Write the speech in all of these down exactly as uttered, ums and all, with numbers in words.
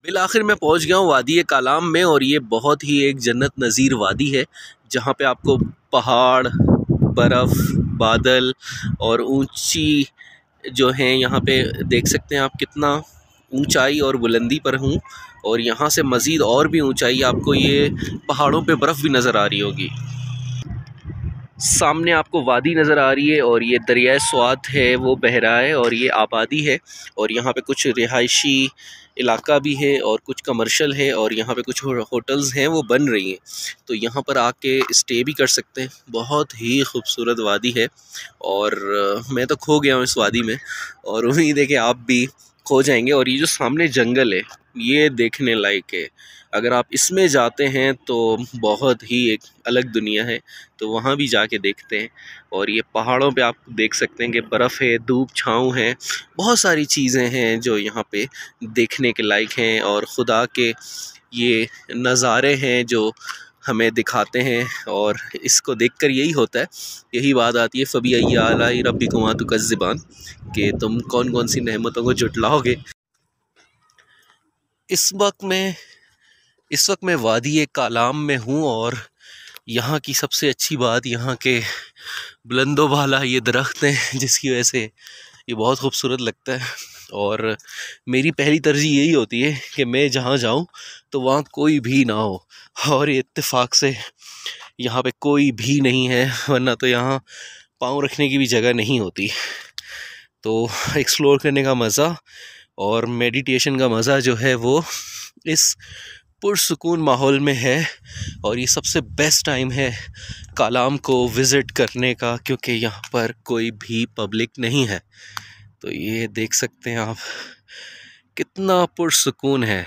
Bill आखिर मैं पहुंच गया हूँ वादी कालाम में, और ये बहुत ही एक जन्नत नज़ीर वादी है जहाँ पे आपको पहाड़, बर्फ़, बादल और ऊंची जो हैं यहाँ पे देख सकते हैं आप कितना ऊंचाई और बुलंदी पर हूँ। और यहाँ से मज़ीद और भी ऊंचाई आपको ये पहाड़ों पे बर्फ़ भी नज़र आ रही होगी। सामने आपको वादी नज़र आ रही है और ये दरियाए स्वात है वो बह रहा है और ये आबादी है और यहाँ पे कुछ रिहायशी इलाका भी है और कुछ कमर्शियल है और यहाँ पे कुछ होटल्स हैं वो बन रही हैं, तो यहाँ पर आके स्टे भी कर सकते हैं। बहुत ही खूबसूरत वादी है और मैं तो खो गया हूँ इस वादी में और उम्मीद है कि आप भी खो जाएंगे। और ये जो सामने जंगल है ये देखने लायक है, अगर आप इसमें जाते हैं तो बहुत ही एक अलग दुनिया है, तो वहाँ भी जाके देखते हैं। और ये पहाड़ों पे आप देख सकते हैं कि बर्फ़ है, धूप छाँव है, बहुत सारी चीज़ें हैं जो यहाँ पे देखने के लायक हैं और खुदा के ये नज़ारे हैं जो हमें दिखाते हैं। और इसको देखकर यही होता है, यही बात आती है फ़बी आलाई रब्बिकुमा तुकज़्ज़िबान, कि तुम कौन कौन सी नेमतों को जुटलाओगे। इस वक्त मैं इस वक्त मैं वादी कालाम में हूँ और यहाँ की सबसे अच्छी बात यहाँ के बुलंदो वाला ये दरख्त हैं जिसकी वजह से ये बहुत खूबसूरत लगता है। और मेरी पहली तरजीह यही होती है कि मैं जहाँ जाऊँ तो वहाँ कोई भी ना हो, और ये इत्तेफाक से यहाँ पे कोई भी नहीं है, वरना तो यहाँ पाँव रखने की भी जगह नहीं होती। तो एक्सप्लोर करने का मज़ा और मेडिटेशन का मज़ा जो है वो इस पुरसुकून माहौल में है। और ये सबसे बेस्ट टाइम है कालाम को विज़िट करने का, क्योंकि यहाँ पर कोई भी पब्लिक नहीं है। तो ये देख सकते हैं आप कितना पुरसुकून है।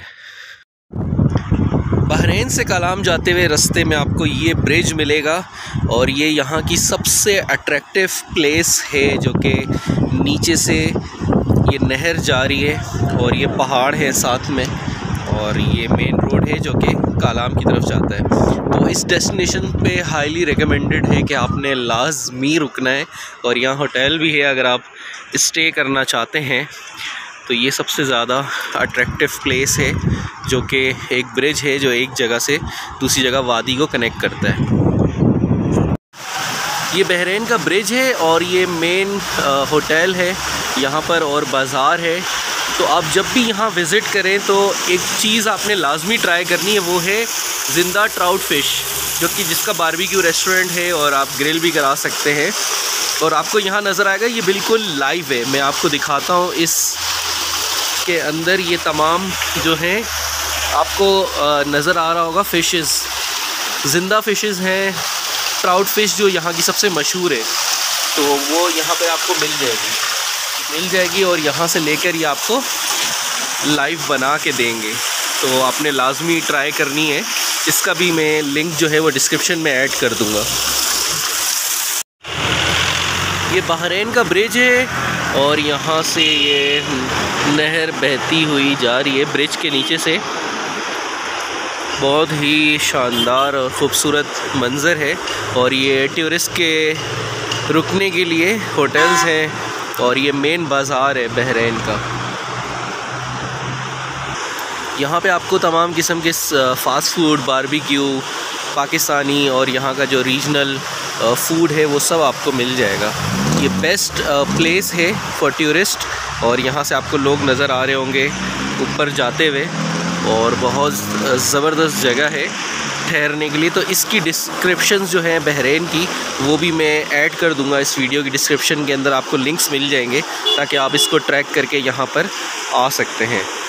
बहरीन से कालाम जाते हुए रास्ते में आपको ये ब्रिज मिलेगा और ये यहाँ की सबसे अट्रैक्टिव प्लेस है, जो कि नीचे से ये नहर जा रही है और ये पहाड़ है साथ में, और ये मेन रोड है जो कि कालाम की तरफ जाता है। तो इस डेस्टिनेशन पे हाईली रिकमेंडेड है कि आपने लाजमी रुकना है, और यहाँ होटल भी है अगर आप स्टे करना चाहते हैं। तो ये सबसे ज़्यादा अट्रैक्टिव प्लेस है, जो कि एक ब्रिज है जो एक जगह से दूसरी जगह वादी को कनेक्ट करता है। ये बहरीन का ब्रिज है और ये मेन होटल है यहाँ पर और बाज़ार है। तो आप जब भी यहाँ विज़िट करें तो एक चीज़ आपने लाजमी ट्राई करनी है, वो है ज़िंदा ट्राउट फ़िश, जो कि जिसका बारबेक्यू रेस्टोरेंट है और आप ग्रिल भी करा सकते हैं। और आपको यहाँ नज़र आएगा ये बिल्कुल लाइव है, मैं आपको दिखाता हूँ। इस के अंदर ये तमाम जो हैं आपको नज़र आ रहा होगा फ़िशेस, ज़िंदा फ़िशेस हैं। ट्राउट फ़िश जो यहाँ की सबसे मशहूर है, तो वो यहाँ पे आपको मिल जाएगी मिल जाएगी और यहाँ से लेकर ये आपको लाइव बना के देंगे। तो आपने लाजमी ट्राई करनी है। इसका भी मैं लिंक जो है वो डिस्क्रिप्शन में ऐड कर दूँगा। ये बहरीन का ब्रिज है और यहाँ से ये नहर बहती हुई जा रही है ब्रिज के नीचे से। बहुत ही शानदार और ख़ूबसूरत मंज़र है और ये टूरिस्ट के रुकने के लिए होटल्स हैं और ये मेन बाज़ार है बहरीन का। यहाँ पे आपको तमाम किस्म के फ़ास्ट फूड, बारबेक्यू, पाकिस्तानी और यहाँ का जो रीजनल फूड है वो सब आपको मिल जाएगा। ये बेस्ट प्लेस है फॉर टूरिस्ट और यहाँ से आपको लोग नज़र आ रहे होंगे ऊपर जाते हुए, और बहुत ज़बरदस्त जगह है ठहरने के लिए। तो इसकी डिस्क्रिप्शंस जो हैं बहरीन की, वो भी मैं ऐड कर दूंगा इस वीडियो की डिस्क्रिप्शन के अंदर। आपको लिंक्स मिल जाएंगे ताकि आप इसको ट्रैक करके यहाँ पर आ सकते हैं।